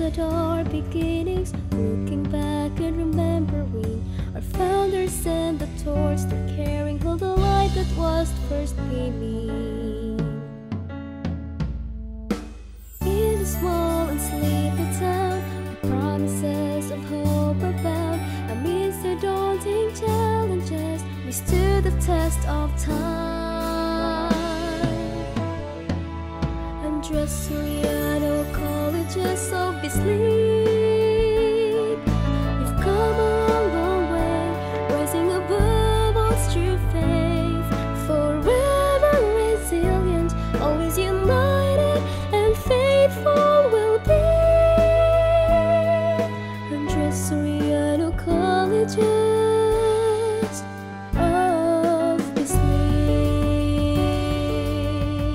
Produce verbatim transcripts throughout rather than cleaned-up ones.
at our beginnings, looking back and remembering our founders and the torch they're carrying, hold the light that was first beaming. In a small and sleepy town, the promises of hope abound. Amidst the daunting challenges, we stood the test of time. And just Soriano colleges of Bislig, we've come a long, long way, rising above odds through faith, forever resilient, always united and faithful we'll be. And just Soriano colleges of Bislig.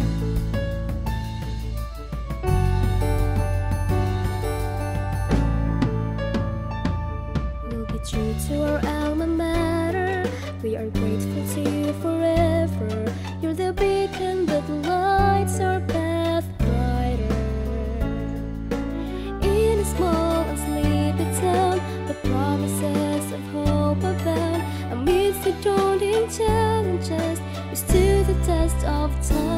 We'll be true to our alma mater, we are grateful to you forever. You're the beacon that lights our path brighter. In a small and sleepy town, the promises of hope abound. Amidst the daunting challenges, we stood the test of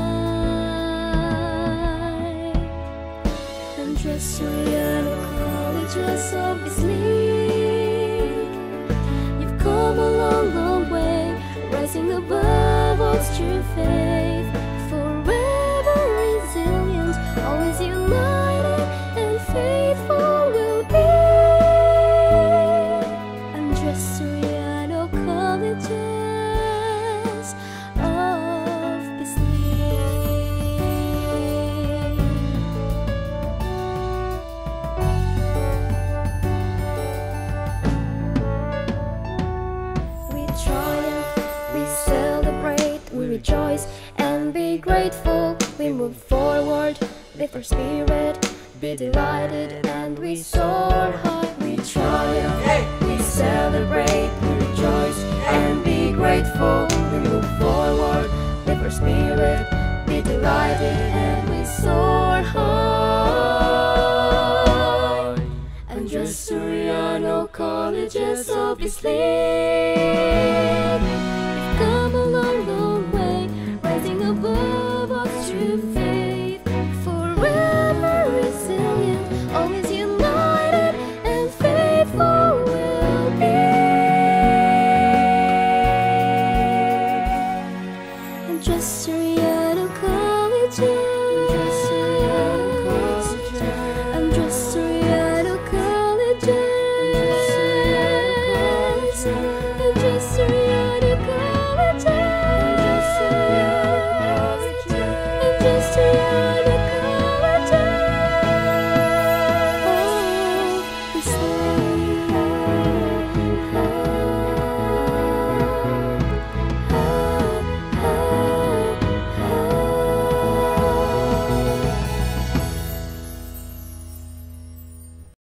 time. And just Soriano colleges of Bislig, you've come a long, long way, rising above odds through faith, forever resilient, always united and faithful we'll be. And just Soriano colleges of Bislig. We triumph, we celebrate, we rejoice and be grateful. We move forward with our spirit, be delighted and we soar high. We triumph, we celebrate, we rejoice and be grateful. We move forward with our spirit, be delighted and we soar high. And just Soriano colleges of Bislig.